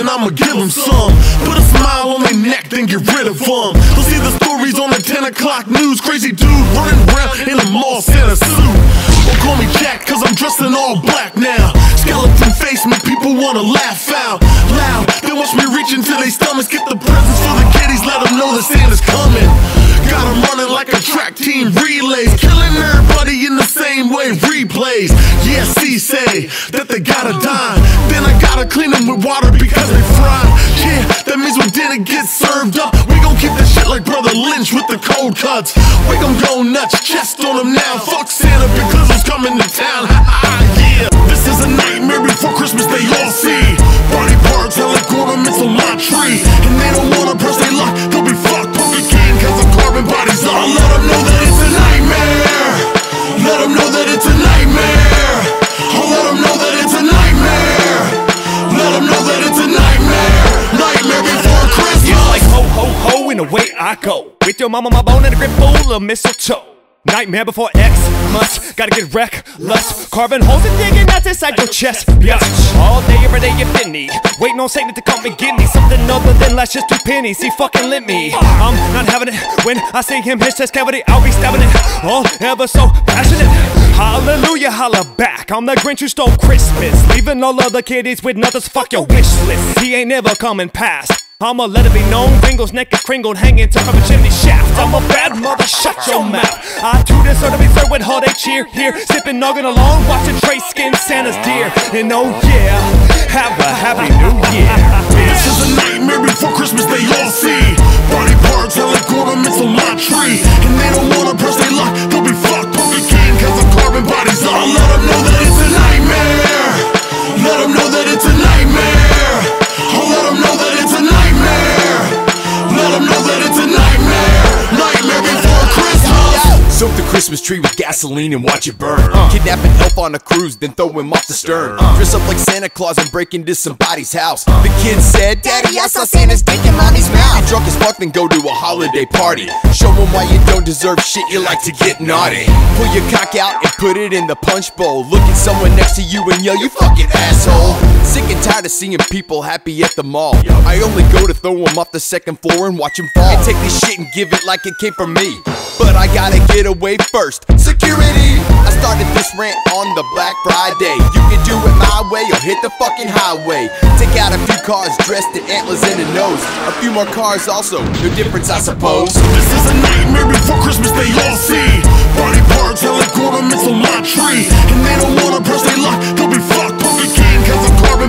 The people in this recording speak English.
I'ma give them some. Put a smile on their neck, then get rid of them. They'll see the stories on the 10 o'clock news. Crazy dude running around in a mall Santa suit. Don't call me Jack, cause I'm dressed in all black now. Skeleton face make people wanna laugh out loud. They watch me reach into their stomachs, get the presents for the kiddies, let them know that Santa's coming. Got them running like a track team relays, killing everybody in the same way, replays. Yeah, C say that they gotta die, then I gotta clean them with water because they fried. Yeah, that means when dinner gets served up, we gon' keep that shit like Brother Lynch with the cold cuts. We gon' go nuts, chest on them now. Fuck Santa because he's coming to town. Yeah, this is a nightmare before Christmas they all see. Body parts are like ornaments on my tree, and they don't wanna press their luck, they'll be fucked pumpkin king cause I'm carving bodies up. I'll let them know that it's a nightmare. Let them know that it's a nightmare. I'll let them know that it's a nightmare. Let them know that it's a nightmare. Nightmare before Christmas. It's like ho ho ho and away I go, with your mama my bone and a grip full of mistletoe. Nightmare before Xmas, gotta get reckless, carving holes and digging nuts inside your chest. Yes, all day every day you finny, waiting on Satan to come and give me something other than less, just 2 pennies. He fucking lit me. I'm not having it when I see him his chest cavity. I'll be stabbing it, all ever so passionate. Hallelujah, holla back. I'm the Grinch who stole Christmas, leaving all other kiddies with nothing. Fuck your wish list. He ain't never coming past. I'ma let it be known, Ringo's neck is crinkled, hanging to from a chimney shaft. I'm a bad mother, shut your mouth. I too deserve to be served with holiday cheer here, sipping, noggin along, watching Trey skin Santa's deer. And oh yeah, have a happy new year. This is a nightmare before Christmas they all see. Body parts are like ornaments on my tree, and they don't wanna press their luck, they'll be fucked pumpkin king cause I'm carving bodies up. I'll let them know that it's a nightmare. Let them know that it's a nightmare. I'll let them know that it's a nightmare. Let them know that it's a nightmare. Nightmare before Christmas. Soak the Christmas tree with gasoline and watch it burn. Kidnap an elf on a cruise, then throw him off the stern. Dress up like Santa Claus and break into somebody's house. The kid said, Daddy, I saw Santa's dick in mommy's mouth. Get drunk as fuck, then go to a holiday party. Show him why you don't deserve shit, you like to get naughty. Pull your cock out and put it in the punch bowl. Look at someone next to you and yell, you fucking asshole. Sick and tired of seeing people happy at the mall. I only go to throw them off the 2nd floor and watch them fall. And take this shit and give it like it came from me. But I gotta get away first. Security! I started this rant on the Black Friday. You can do it my way or hit the fucking highway. Take out a few cars dressed in antlers and a nose. A few more cars also, no difference I suppose. This is a nightmare before Christmas they all see. Body parts are like ornaments on my tree, and they don't wanna press their luck, they'll be fucked pumpkin king cause I'm carving